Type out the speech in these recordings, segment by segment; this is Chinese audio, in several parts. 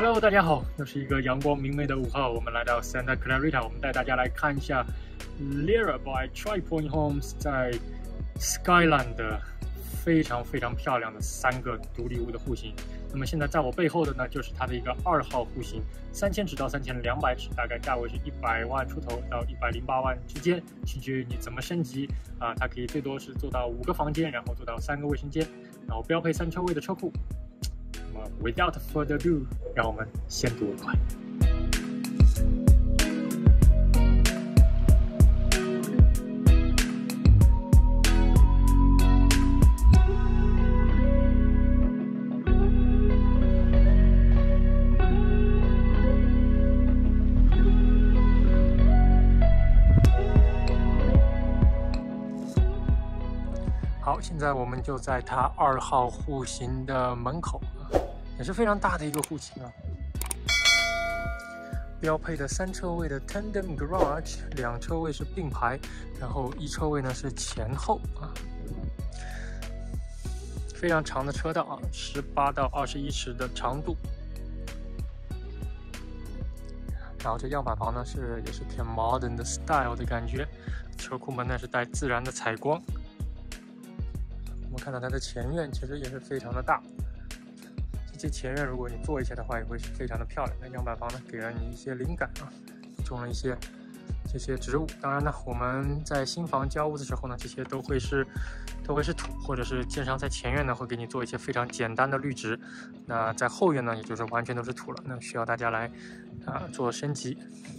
Hello， 大家好，又是一个阳光明媚的午后，我们来到 Santa Clarita， 我们带大家来看一下 Lyra by Tri Pointe Homes 在 Skyline 的非常漂亮的3个独立屋的户型。那么现在在我背后的呢，就是它的一个2号户型，3000尺到3200尺，大概价位是100万出头到108万之间，取决于你怎么升级啊。它可以最多是做到5个房间，然后做到3个卫生间，然后标配3车位的车库。那么 without further ado， 让我们先睹为快。好，现在我们就在它2号户型的门口，也是非常大的一个户型啊。标配的3车位的 Tandem Garage， 2车位是并排，然后1车位呢是前后啊。非常长的车道啊，18到21尺的长度。然后这样板房呢也是偏 modern 的 style 的感觉，车库门呢是带自然的采光。我们看到它的前院其实也是非常的大，这前院如果你做一些的话，也会是非常的漂亮。那样板房呢，给了你一些灵感啊，种了一些这些植物。当然呢，我们在新房交屋的时候呢，这些都会是土，或者是建商在前院呢会给你做一些非常简单的绿植。那在后院呢，也就是完全都是土了，那需要大家来做升级。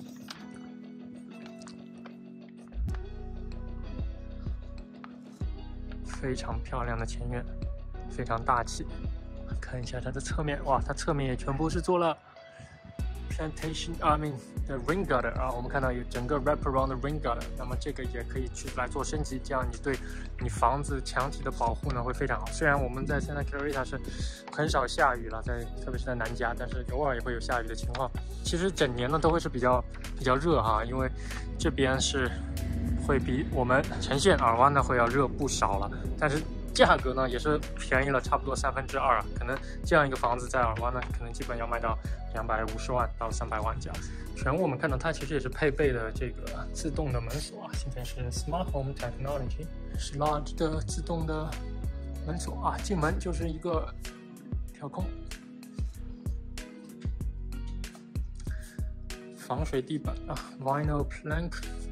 非常漂亮的前院，非常大气。看一下它的侧面，哇，它侧面也全部是做了 the rain gutter 啊，我们看到有整个 wrap around 的 rain gutter， 那么这个也可以去来做升级，这样你对你房子墙体的保护呢会非常好。虽然我们在 Santa Clarita 是很少下雨了，特别是在南加，但是偶尔也会有下雨的情况。其实整年呢都会是比较热哈，因为这边是会比我们呈现尔湾呢会要热不少了，但是价格呢也是便宜了差不多2/3啊，可能这样一个房子在尔湾呢，可能基本要卖到250万到300万这样子。全屋我们看到它其实也是配备的这个自动的门锁啊，现在是 Smart Home Technology， 是 large 的自动的门锁啊，进门就是一个调控，防水地板啊 ，Vinyl Plank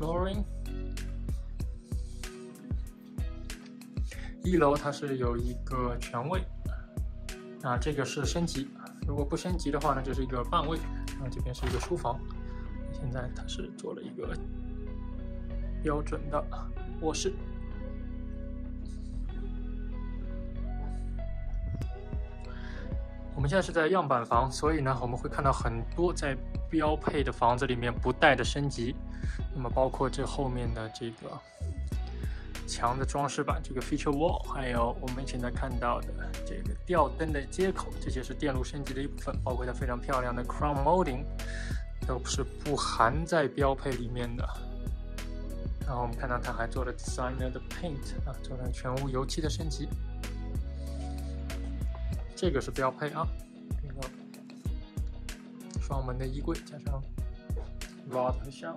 Flooring。1楼它是有一个全卫，啊，这个是升级。如果不升级的话呢，就是一个半卫。然后这边是一个书房，现在它是做了一个标准的卧室。我们现在是在样板房，所以呢，我们会看到很多在标配的房子里面不带的升级。那么包括这后面的这个墙的装饰板，这个 feature wall， 还有我们现在看到的这个吊灯的接口，这些是电路升级的一部分，包括它非常漂亮的 crown molding， 都是不含在标配里面的。然后我们看到它还做了 designer 的 paint 啊，做了全屋油漆的升级。这个是标配啊，这个双门的衣柜加上 rod 和 shelf。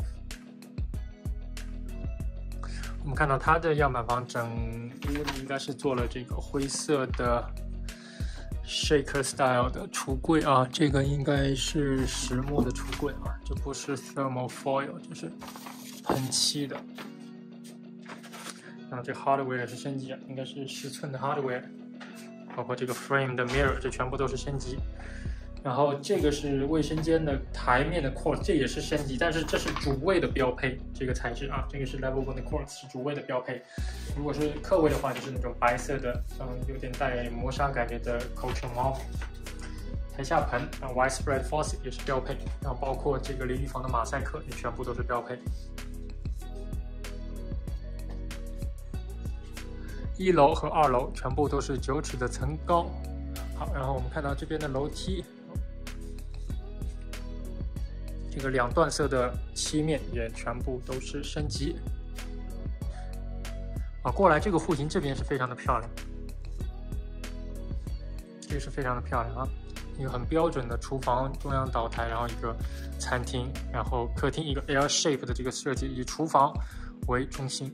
我们看到它的样板房整屋应该是做了这个灰色的 shaker style 的橱柜啊，这个应该是实木的橱柜啊，这不是 thermal foil， 这是喷漆的。然后这 hardware 也是升级啊，应该是10寸的 hardware， 包括这个 frame 的 mirror， 这全部都是升级。然后这个是卫生间的台面的 quartz， 这也是升级，但是这是主卫的标配，这个材质啊，这个是 level 1的 quartz 是主卫的标配。如果是客卫的话，就是那种白色的，有点带磨砂感觉的 culture mold。台下盆啊 widespread faucet 也是标配，然后包括这个淋浴房的马赛克也全部都是标配。1楼和2楼全部都是9尺的层高。好，然后我们看到这边的楼梯。这个2段色的漆面也全部都是升级。过来这个户型这边是非常的漂亮，这个是非常的漂亮啊。 一个很标准的厨房中央岛台，然后一个餐厅，然后客厅一个 L shape 的这个设计，以厨房为中心。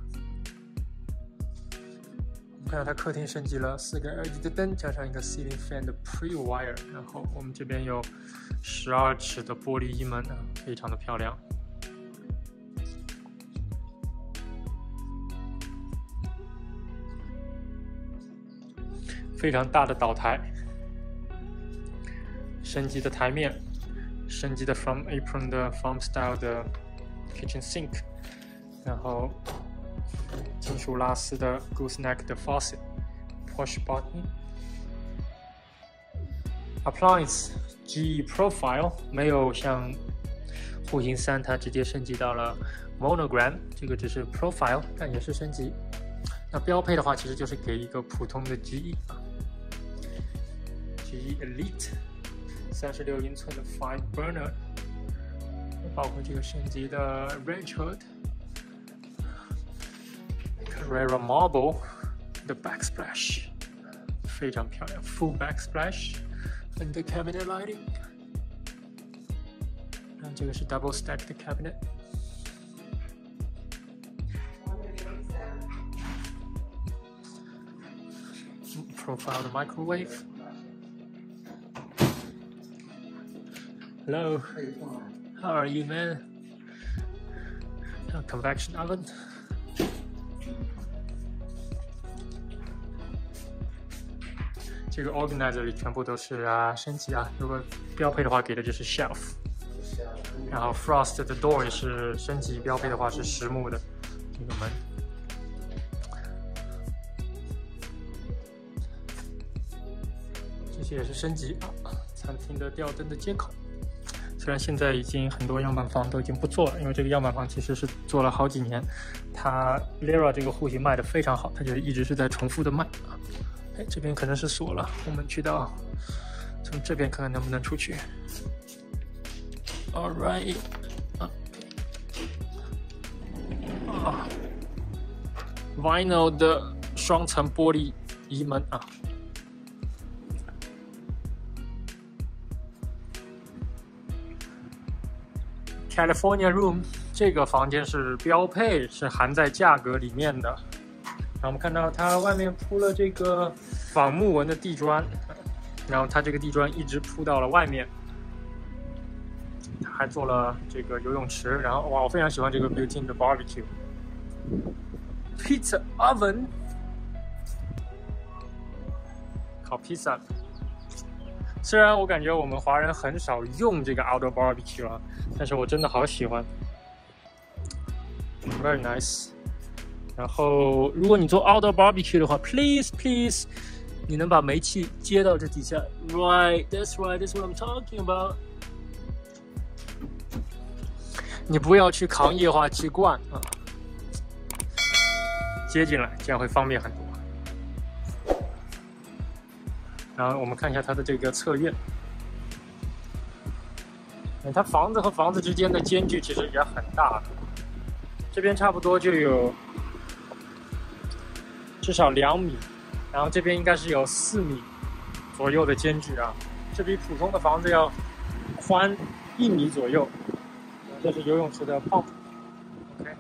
我们看到它客厅升级了4个 LED 的灯，加上一个 ceiling fan 的 pre-wire， 然后我们这边有12尺的玻璃衣门啊，非常的漂亮。非常大的岛台，升级的台面，升级的 from apron 的 farm style 的 kitchen sink， 然后金属拉丝的 gooseneck 的 faucet，push button， appliance GE profile 没有像户型3它直接升级到了 monogram， 这个只是 profile， 但也是升级。那标配的话，其实就是给一个普通的 GE 啊。GE Elite 36英寸的 5 burner， 包括这个升级的 Range Hood、Carrera Marble 的 backsplash， 非常漂亮 ，full backsplash and cabinet lighting。然后这个是 double stack 的 cabinet。Profile 的 microwave。Hello, how are you, man? Convection oven. 这个 organizer 里全部都是升级啊。如果标配的话，给的就是 shelf。然后 frost 的 door 也是升级，标配的话是实木的这个门。这些也是升级啊。餐厅的吊灯的接口。虽然现在已经很多样板房都已经不做了，因为这个样板房其实是做了好几年，它 Lyra 这个户型卖的非常好，它就一直是在重复的卖啊。哎，这边可能是锁了，我们去到从这边看看能不能出去。All right， vinyl 的双层玻璃移门啊。California Room 这个房间是标配，是含在价格里面的。然后我们看到它外面铺了这个仿木纹的地砖，然后它这个地砖一直铺到了外面。它还做了这个游泳池，然后哇，我非常喜欢这个 built-in 的 barbecue。Pizza oven 烤披萨。虽然我感觉我们华人很少用这个 outdoor barbecue 啊，但是我真的好喜欢 ，very nice。然后，如果你做 outdoor barbecue 的话 ，please， 你能把煤气接到这底下 ，right，that's right，that's what I'm talking about。你不要去扛液化气罐啊，接进来，这样会方便很多。然后我们看一下它的这个侧院，它房子和房子之间的间距其实也很大，这边差不多就有至少2米，然后这边应该是有4米左右的间距啊，这比普通的房子要宽1米左右。这是游泳池的 pump。OK，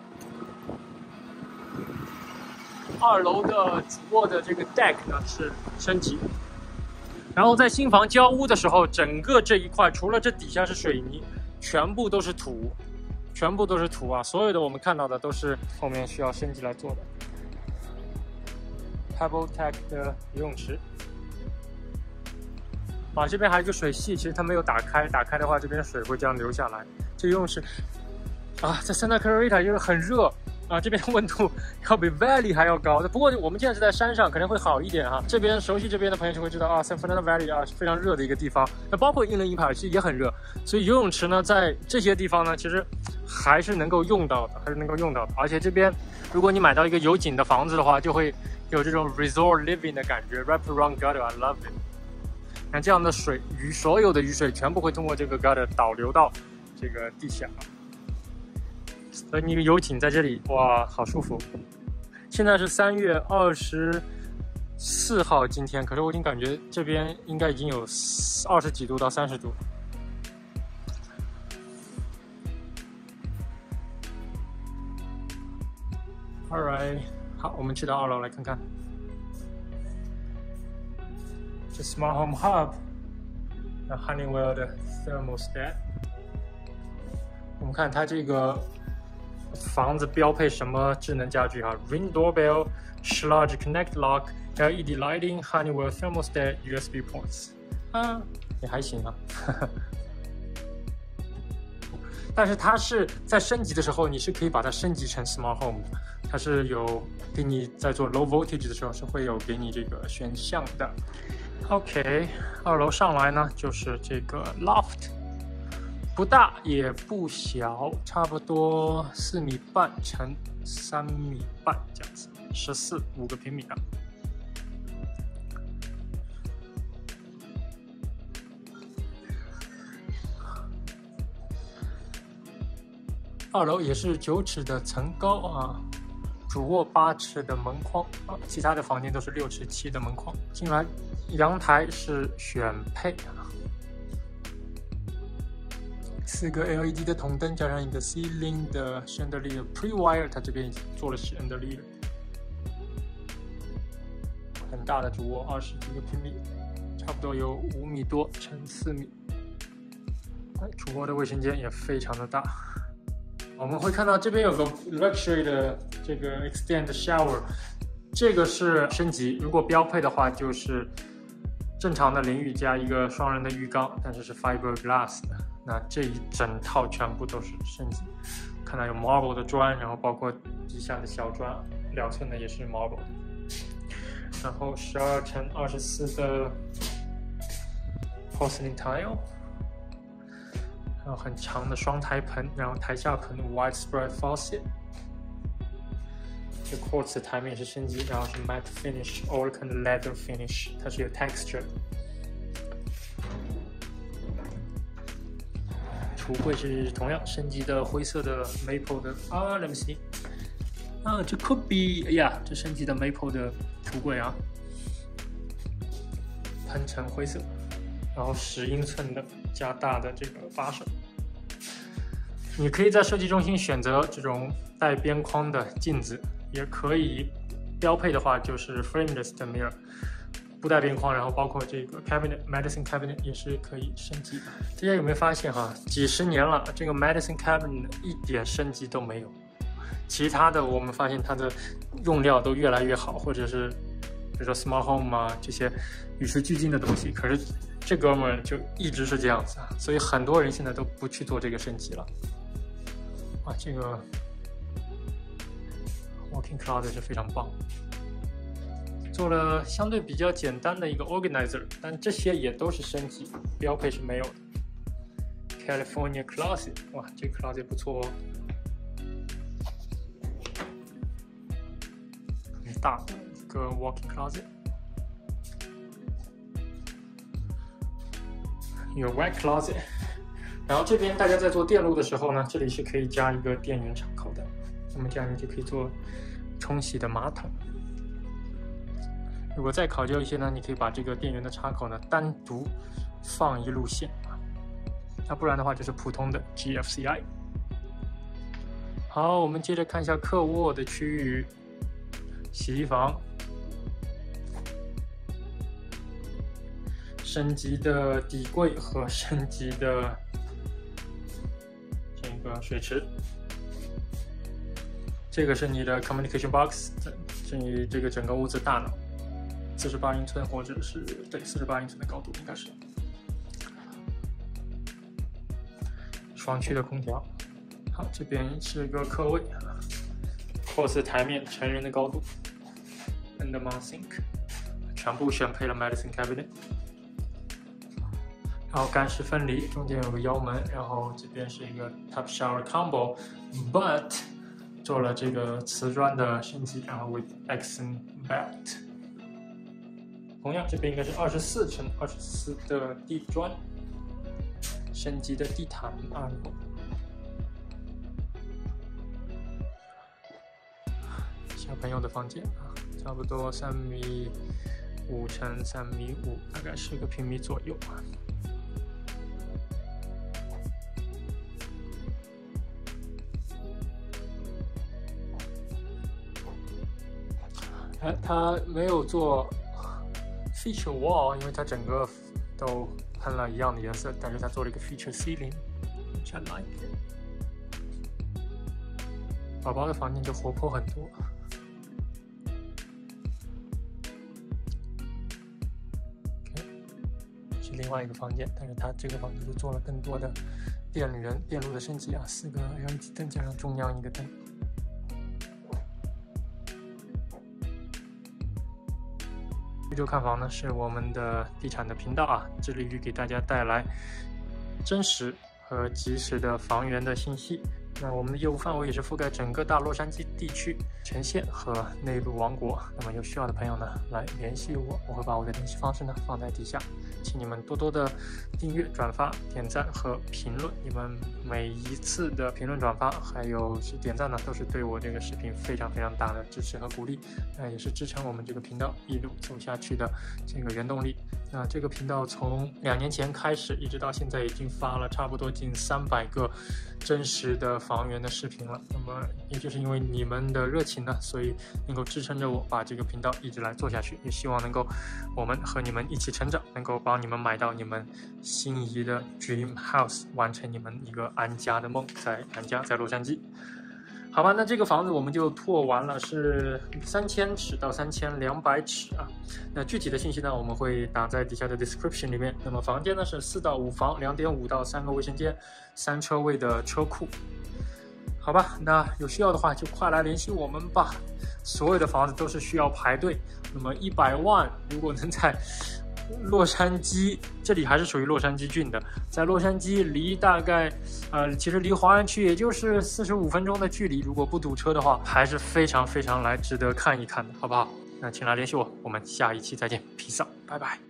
2楼的主卧的这个 deck 呢是升级。然后在新房交屋的时候，整个这一块除了这底下是水泥，全部都是土，全部都是土啊！所有的我们看到的都是后面需要升级来做的。Pebble Tech 的游泳池，这边还有一个水系，其实它没有打开，打开的话这边水会这样流下来。这游泳池在 Santa Clarita 就是很热。这边温度要比 Valley 还要高，不过我们现在是在山上，可能会好一点啊。这边熟悉这边的朋友就会知道San Fernando Valley 非常热的一个地方。那包括英伦伊帕尔其实也很热，所以游泳池呢，在这些地方呢，其实还是能够用到的，而且这边如果你买到一个有景的房子的话，就会有这种 resort living 的感觉 ，wraparound gutter，I love it。那这样的所有的雨水全部会通过这个 gutter 导流到这个地下。所以你游艇在这里，哇，好舒服。现在是3月 4号今天，可是我已经感觉这边应该已经有20几度到30度。Alright， 好，我们去到2楼来看看。这 Smart Home Hub， 那 Honeywell 的 Thermostat。我们看它这个房子标配什么智能家居哈 ？Ring Doorbell、Schlage Connect Lock、LED Lighting、Honeywell Thermostat、USB ports。也还行啊。但是它是在升级的时候，你是可以把它升级成 Smart Home 的，它是有给你在做 Low Voltage 的时候是会有给你这个选项的。OK， 2楼上来呢就是这个 Loft， 不大也不小，差不多4.5米乘3.5米这样子，5个平米啊。2楼也是9尺的层高啊，主卧8尺的门框啊，其他的房间都是6尺7的门框。进来，阳台是选配啊，4个 LED 的筒灯加上一个 Ceiling 的 Chandelier Pre-Wire， 它这边已经做了 Chandelier。很大的主卧，20几个平米，差不多有5米多乘4米。主卧的卫生间也非常的大。我们会看到这边有个 luxury 的这个 extend shower， 这个是升级。如果标配的话，就是正常的淋浴加一个双人的浴缸，但是是 fiberglass 的。那这一整套全部都是升级。看到有 marble 的砖，然后包括底下的小砖，2寸的也是 marble 的。然后12乘24的 porcelain tile。然后很长的双台盆，然后台下盆 widespread faucet。这 quartz 台面是升级，然后是 matte finish Oricon leather finish， 它是有 texture。橱柜是同样升级的灰色的 maple 的let me see， 这 could be， 哎呀，这升级的 maple 的橱柜啊，喷成灰色。然后10英寸的加大的这个把手，你可以在设计中心选择这种带边框的镜子，也可以标配的话就是 frameless 的 mirror， 不带边框，然后包括这个 cabinet medicine cabinet 也是可以升级的。大家有没有发现哈，几十年了，这个 medicine cabinet 一点升级都没有，其他的我们发现它的用料都越来越好，或者是比如说 smart home 啊这些与时俱进的东西，可是这哥们儿就一直是这样子啊，所以很多人现在都不去做这个升级了。这个 walk-in closet 是非常棒，做了相对比较简单的一个 organizer， 但这些也都是升级，标配是没有的。California closet， 哇，这个 closet 不错哦，很大的一个 walk-in closet。有 white closet， 然后这边大家在做电路的时候呢，这里是可以加一个电源插口的，那么这样你就可以做冲洗的马桶。如果再考究一些呢，你可以把这个电源的插口呢单独放一路线那不然的话就是普通的 GFCI。好，我们接着看一下客卧的区域，洗衣房。升级的底柜和升级的这个水池，这个是你的 communication box， 是你这个整个屋子大脑，48英寸或者是对48英寸的高度应该是。双区的空调，好，这边是一个客位，quartz台面成人的高度 ，Undermount sink， 全部选配了 medicine cabinet。然后干湿分离，中间有个腰门，然后这边是一个 tub shower combo，but 做了这个瓷砖的升级，然后 with accent belt。同样，这边应该是24乘24的地砖，升级的地毯2楼。小朋友的房间啊。 差不多3.5米乘3.5米，大概10个平米左右。它没有做 feature wall， 因为它整个都喷了一样的颜色，但是它做了一个 feature ceiling，which I like。宝宝的房间就活泼很多。是另外一个房间，但是它这个房间就做了更多的电路的升级啊，4个 LED 灯加上中央一个灯。宇宙看房呢是我们的地产的频道啊，致力于给大家带来真实和及时的房源的信息。那我们的业务范围也是覆盖整个大洛杉矶地区、全县和内陆王国。那么有需要的朋友呢，来联系我，我会把我的联系方式呢放在底下，请你们多多的订阅、转发、点赞和评论。你们每一次的评论、转发还有点赞呢，都是对我这个视频非常非常大的支持和鼓励，也是支撑我们这个频道一路走下去的这个原动力。那这个频道从2年前开始，一直到现在已经发了差不多近300个真实的房源的视频了。那么也就是因为你们的热情呢，所以能够支撑着我把这个频道一直来做下去，也希望能够我们和你们一起成长，能够帮你们买到你们心仪的 dream house， 完成你们一个安家的梦，在洛杉矶。好吧，那这个房子我们就拓完了，是3000尺到3200尺啊。那具体的信息呢，我们会打在底下的 description 里面。那么房间呢是4到5房，2.5到3个卫生间，3车位的车库。好吧，那有需要的话就快来联系我们吧。所有的房子都是需要排队。那么100万，如果能在洛杉矶，这里还是属于洛杉矶郡的，在洛杉矶离大概其实离华人区也就是45分钟的距离，如果不堵车的话，还是非常非常值得看一看的，好不好？那请来联系我，我们下一期再见， Peace out， 拜拜。